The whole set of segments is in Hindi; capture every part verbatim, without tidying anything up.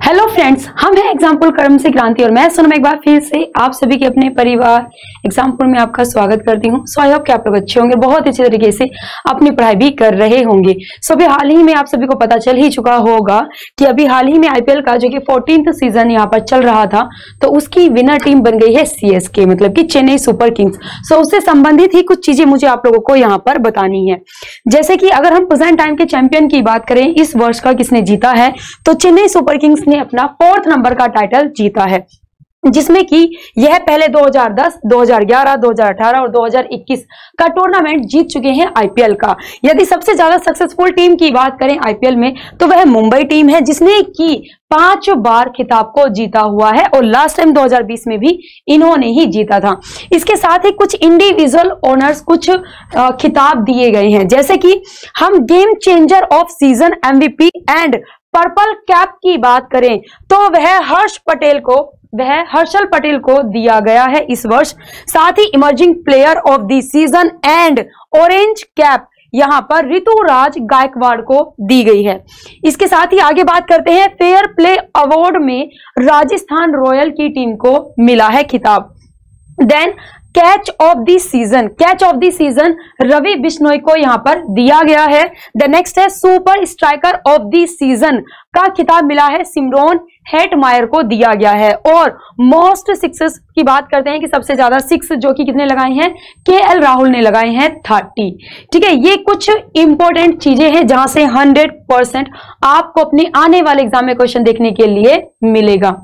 हेलो फ्रेंड्स, हम हैं एग्जाम्पल कर्म से क्रांति और मैं सोनम एक बार फिर से आप सभी के अपने परिवार एग्जाम्पल में आपका स्वागत करती हूँ। सो आई होप कि आप लोग अच्छे होंगे, बहुत अच्छे तरीके से अपनी पढ़ाई भी कर रहे होंगे। सो अभी हाल ही में आप सभी को पता चल ही चुका होगा कि अभी हाल ही में आईपीएल का जो कि फोर्टीन्थ सीजन यहाँ पर चल रहा था, तो उसकी विनर टीम बन गई है सीएसके, मतलब कि चेन्नई सुपर किंग्स। सो उससे संबंधित ही कुछ चीजें मुझे आप लोगों को यहाँ पर बतानी है। जैसे कि अगर हम प्रेजेंट टाइम के चैंपियन की बात करें, इस वर्ष का किसने जीता है, तो चेन्नई सुपर किंग्स ने अपना फोर्थ नंबर का टाइटल जीता है, जिसमें कि यह पहले दो हज़ार दस, दो हज़ार ग्यारह, दो हज़ार अठारह और दो हज़ार इक्कीस का टूर्नामेंट जीत चुके हैं आईपीएल का। यदि सबसे ज्यादा सक्सेसफुल टीम की बात करें आईपीएल में, तो वह मुंबई टीम है, जिसने कि पांच बार खिताब को जीता हुआ है और लास्ट टाइम दो हज़ार बीस में भी इन्होंने ही जीता था। इसके साथ ही कुछ इंडिविजुअल ओनर्स कुछ खिताब दिए गए हैं, जैसे कि हम game changer of season MVP and purple cap की बात करें तो वह हर्ष पटेल को वह हर्षल पटेल को दिया गया है इस वर्ष। साथ ही emerging player of the season and orange cap यहां पर ऋतुराज गायकवाड़ को दी गई है। इसके साथ ही आगे बात करते हैं, फेयर प्ले अवार्ड में राजस्थान रॉयल की टीम को मिला है खिताब। Then catch of the season catch of the season Ravi Bishnoi को यहां पर दिया गया है। द नेक्स्ट है super striker of the season का खिताब मिला है सिमरोन हेटमायर को दिया गया है। और मोस्ट सिक्सेस की बात करते हैं कि सबसे ज्यादा सिक्स जो कि कितने लगाए हैं, केएल राहुल ने लगाए हैं थर्टी। ठीक है, ये कुछ इंपॉर्टेंट चीजें हैं जहां से हंड्रेड परसेंट आपको अपने आने वाले एग्जाम में क्वेश्चन देखने के लिए मिलेगा।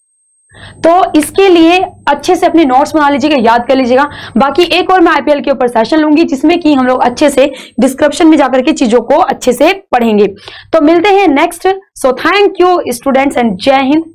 तो इसके लिए अच्छे से अपने नोट्स बना लीजिएगा, याद कर लीजिएगा। बाकी एक और मैं आईपीएल के ऊपर सेशन लूंगी, जिसमें कि हम लोग अच्छे से डिस्क्रिप्शन में जाकर के चीजों को अच्छे से पढ़ेंगे। तो मिलते हैं next. So thank you students and जय हिंद।